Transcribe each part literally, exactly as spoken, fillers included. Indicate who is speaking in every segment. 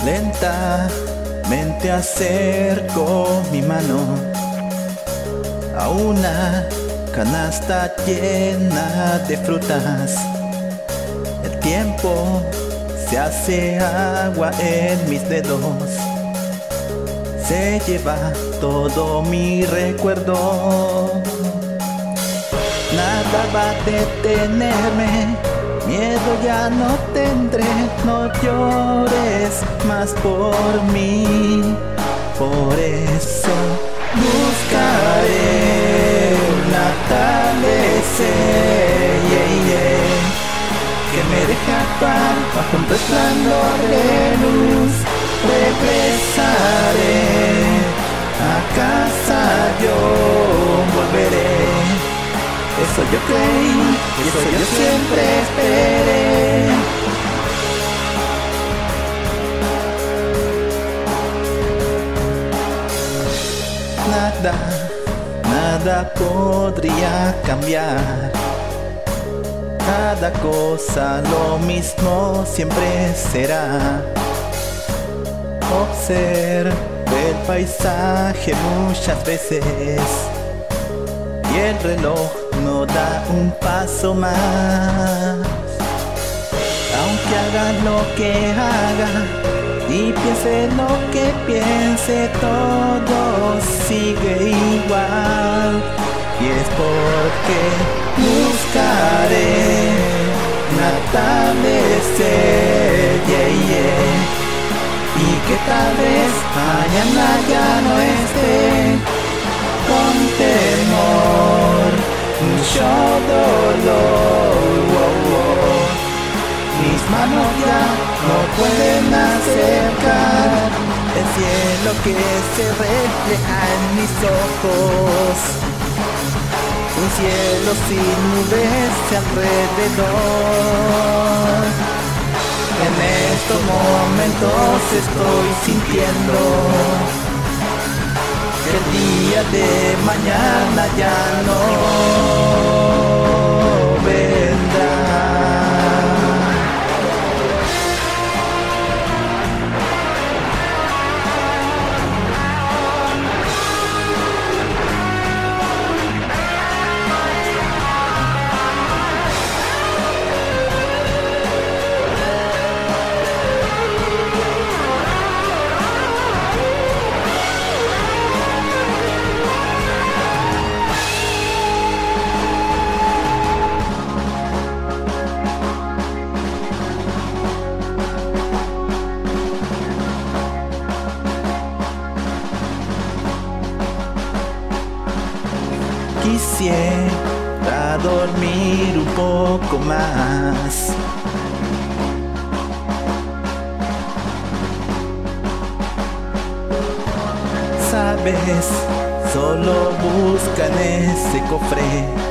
Speaker 1: Lentamente acerco mi mano a una canasta llena de frutas. El tiempo se hace agua en mis dedos, se lleva todo mi recuerdo. Nada va a detenerme, miedo ya no tendré, no llores más por mí. Por eso buscaré un atardecer, yeah, yeah, que me deje actuar bajo un resplandor de luz. Regresaré a casa, yo volveré. Eso yo creí, eso yo siempre esperé. Nada, nada podría cambiar. Cada cosa lo mismo siempre será. Observe el paisaje muchas veces y el reloj no da un paso más. Aunque haga lo que haga y piense lo que piense, todo sigue igual. Y es porque buscaré un atardecer, yeah, yeah, y que tal vez mañana ya no esté con temor, mucho dolor, wow, wow. Mis manos ya no pueden acercar el cielo que se refleja en mis ojos. Un cielo sin nubes alrededor. En estos momentos estoy sintiendo que el día de mañana ya no vendrá. Quisiera dormir un poco más. Sabes, solo busca en ese cofre,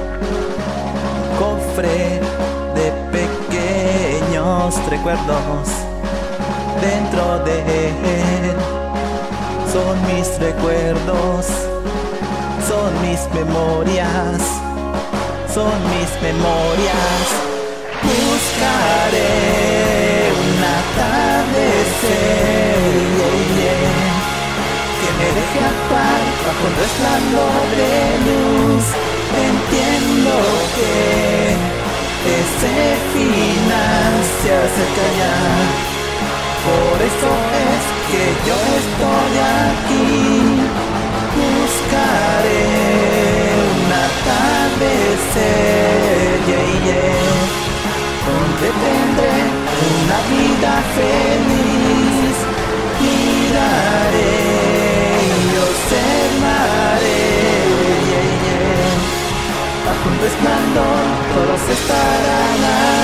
Speaker 1: cofre de pequeños recuerdos. Dentro de él son mis recuerdos, son mis memorias, son mis memorias. Buscaré un atardecer, yeah, yeah, que me deje actuar bajo un resplandor de luz. Entiendo que ese final se acerca ya. Por eso es que yo estoy aquí. Buscaré un atardecer, yeah, yeah, donde tendré una vida feliz. Miraré y observaré, yeah, yeah, bajo un resplandor todos estarán ahí.